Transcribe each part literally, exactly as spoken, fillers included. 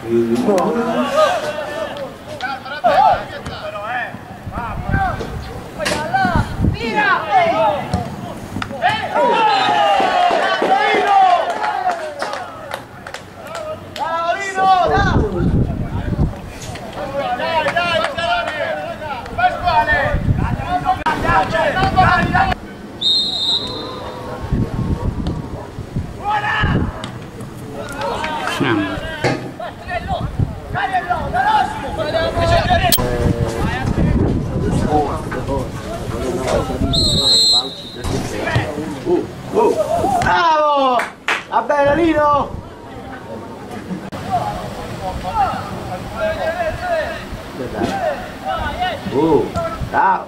Bravo! Va bene Lino! Uh, bravo!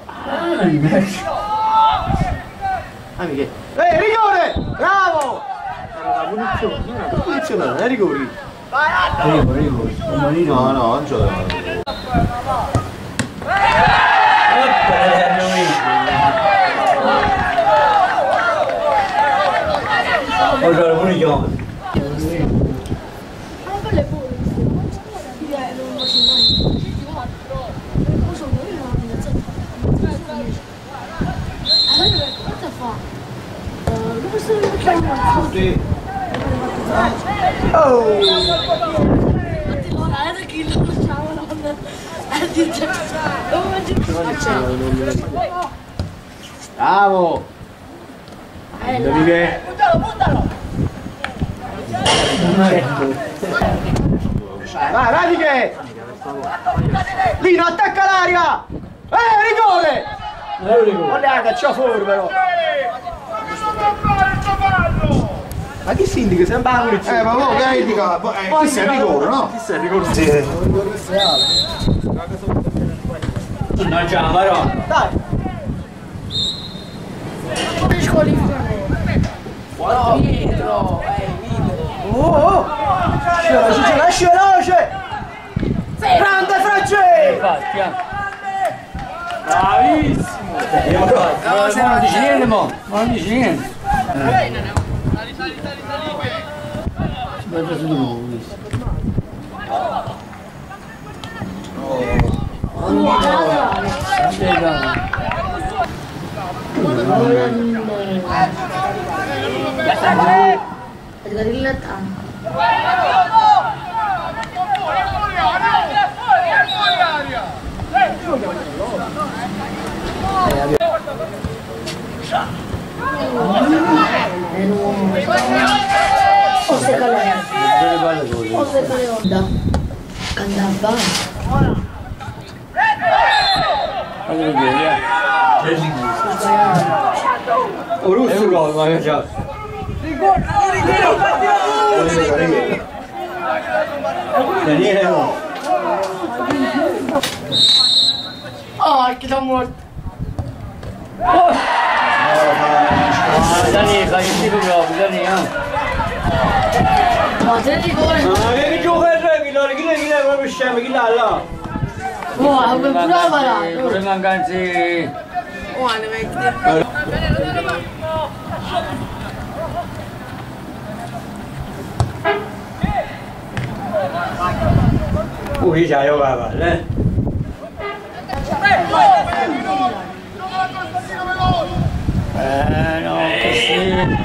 Amiche. Ehi, rigore! Bravo! Era una punizione, non era punizione, non è rigore. Rigore, rigore. No, no, non c'ho. Ora lo pure io. Oh! Bravo! Amiche! Vai, Radiche! Lino, attacca l'aria! Eh, rigore! Non è rigore. Guarda, caccia fuori però! Ma chi si indica? Sembra una munizione! Eh, ma mo che indica? Eh, chi sei il rigore, no? Chi sei il rigore? Sì. No, già, però. Dai! Come squalificano? Buono! Dietro! Oh, oh! Veloce, lascia veloce! Grande Francesco! Infatti, eh. Bravissimo! Ma non dici niente, mo? Ma non dici niente. Sali, sali, sali, sali! Guarda su di nuovo. Andava. Allora vedi, un russo gol, ma già. Daniele no. Oh, che da morto. Ah, Daniele, fai il tipo proprio, Daniele. Ma te rigore. Ma che gioca il rugby, no? Chi è chi è proprio scemo, chi l'ha là? Oh, come brava là. Con le mancanze. Oh, ne metti. Uh, chi c'ha giocato, eh? Eh, no, così.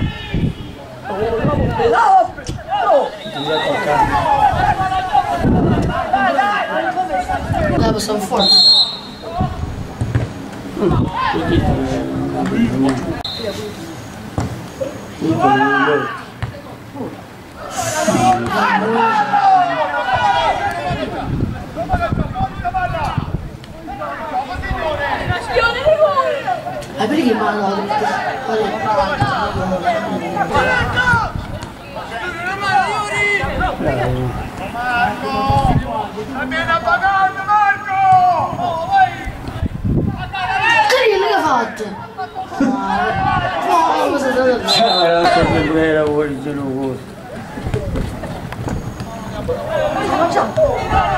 Dai, possiamo forza. Ah, perché ma no? Marco! Vieni a pagare, Marco! Che l'hai fatto? No, cosa stai facendo? Ciao, ragazzi, che lavori sono voi. Facciamo.